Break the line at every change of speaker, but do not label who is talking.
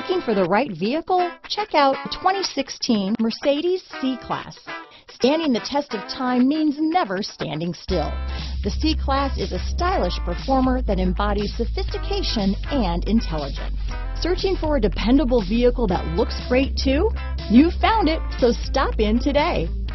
Looking for the right vehicle? Check out 2016 Mercedes C-Class. Standing the test of time means never standing still. The C-Class is a stylish performer that embodies sophistication and intelligence. Searching for a dependable vehicle that looks great too? You found it, so stop in today.